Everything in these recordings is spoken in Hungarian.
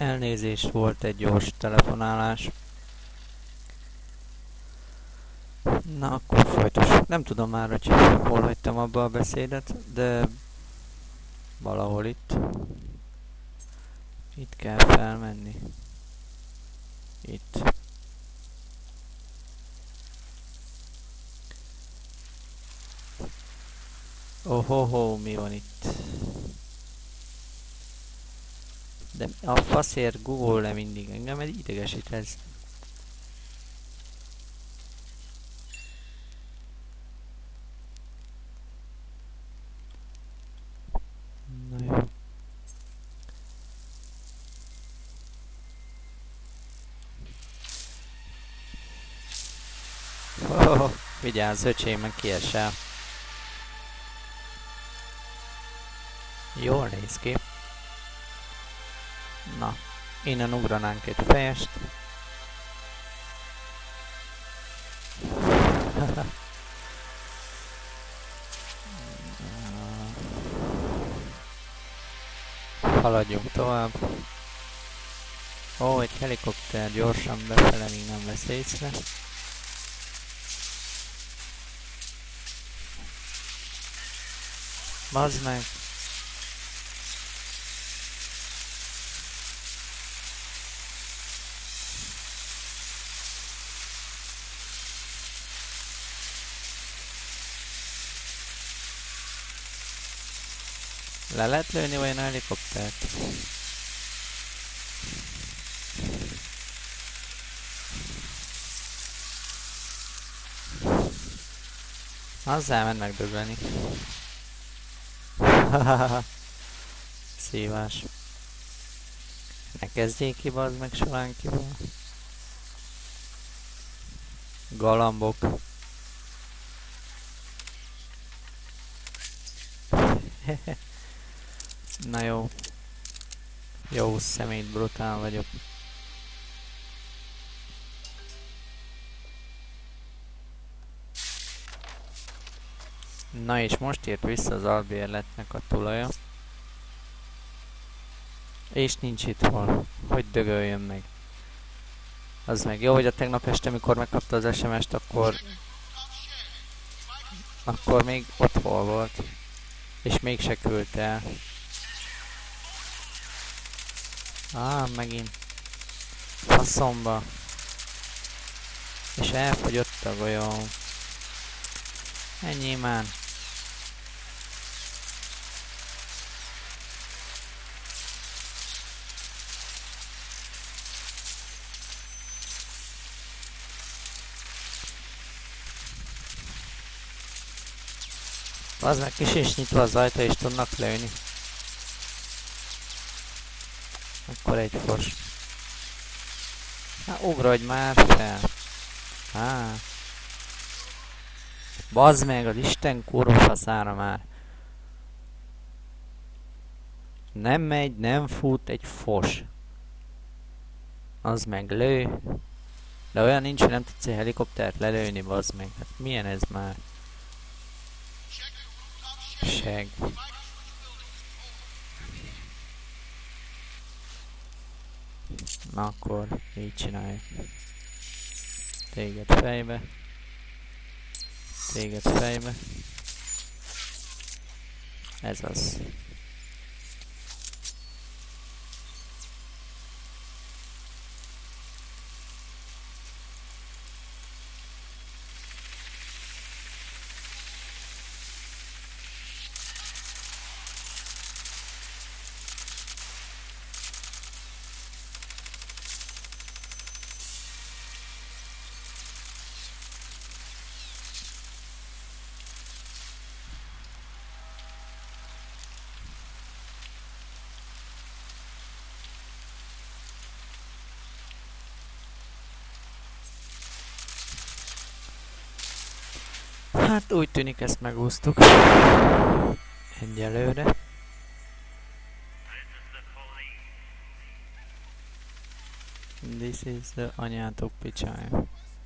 Elnézést, volt egy gyors telefonálás. Na, akkor folytassuk. Nem tudom már, hogy hol hagytam abba a beszédet, de valahol itt. Itt kell felmenni. Itt. Ohoho, mi van itt? De a faszért Google mindig engem idegesít ez. Na jó. Oh, vigyázz, öcsém, meg kiesel. Jól néz ki. Na, innen ugranánk egy fejest. Haladjunk tovább. Ó, egy helikopter gyorsan befele, még nem vesz észre. Bazd meg! Le lehet lőni olyan helikoptert? Azzal menj megdögleni. Szívás. Ne kezdjék ki, bazd meg során kívül. Galambok. Na jó. Jó szemét, brutál vagyok. Na és most ért vissza az albérletnek a tulaja. És nincs itt hol. Hogy dögöljön meg. Az meg jó, hogy a tegnap este, amikor megkapta az SMS-t, akkor még ott hol volt. És mégse küldte el. Megint. Faszomba. És elfogyott a golyó. Ennyi már. Az meg kis is nyitva az ajtó, és tudnak lőni. Akkor egy fos. Ugrodj már fel. Bazd meg, az Isten kurva faszára már. Nem megy, nem fut, egy fos. Az meg lő. De olyan nincs, hogy nem tudsz egy helikoptert lelőni, bazd meg. Hát milyen ez már? Seg. Na akkor így csináljuk. Téged fejbe. Téged fejbe. Ez az. Hát úgy tűnik, ezt megúsztuk. Egyelőre. This is the anyátok picsája.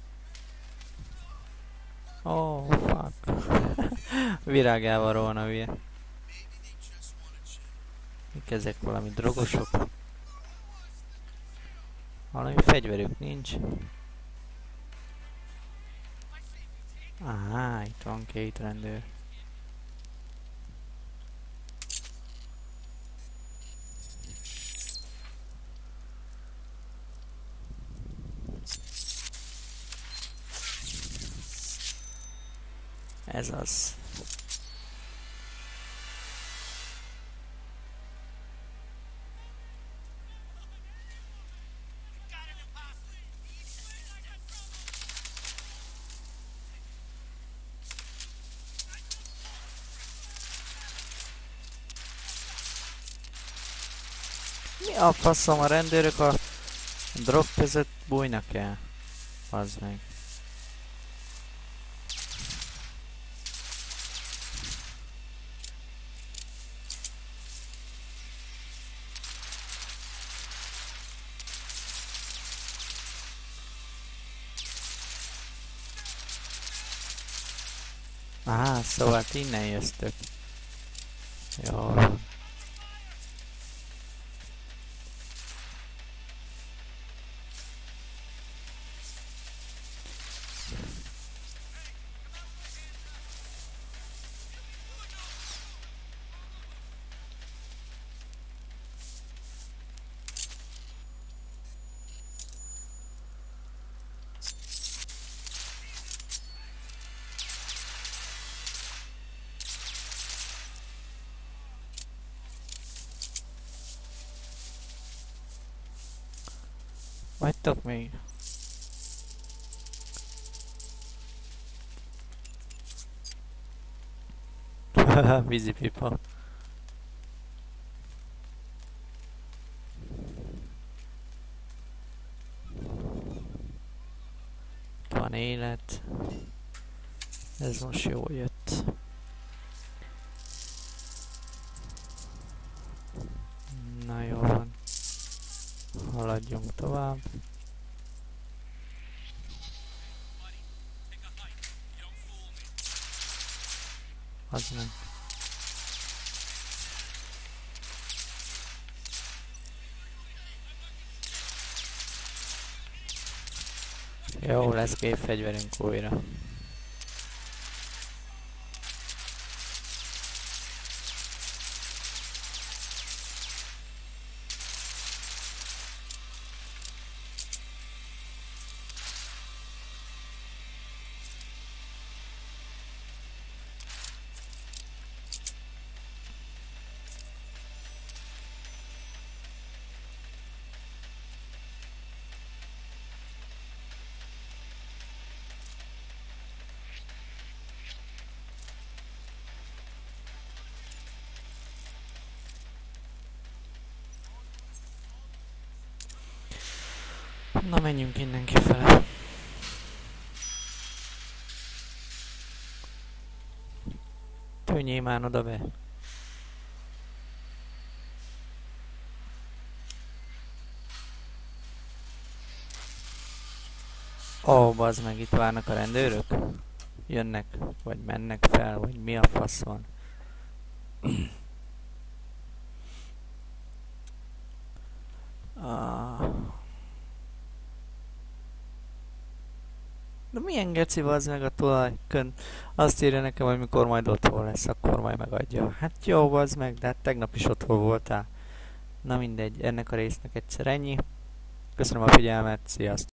Oh, fuck. Virágával róna hülye. Mik ezek, valami drogosok? Valami fegyverük nincs. Á, itt van 2 rendőr. Ez az. Mi a faszom, a rendőrök a drog között bújnak el? Az meg. Á, szóval innen jöztök. Jó. Vagytok még? Vízipipa. Van élet. Ez most jól jött. Na jó van. Haladjunk tovább. Az meg. Jó, lesz gépfegyverünk újra. Na menjünk innen kifele. Tűnjél már oda be. Ó, bazd meg, itt várnak a rendőrök? Jönnek, vagy mennek fel, vagy mi a fasz van? De milyen geci bazd meg a tulajkön? Azt írja nekem, hogy mikor majd otthon lesz, akkor majd megadja. Hát jó, bazd meg, de hát tegnap is otthon voltál. Na mindegy, ennek a résznek egyszer ennyi. Köszönöm a figyelmet, sziasztok!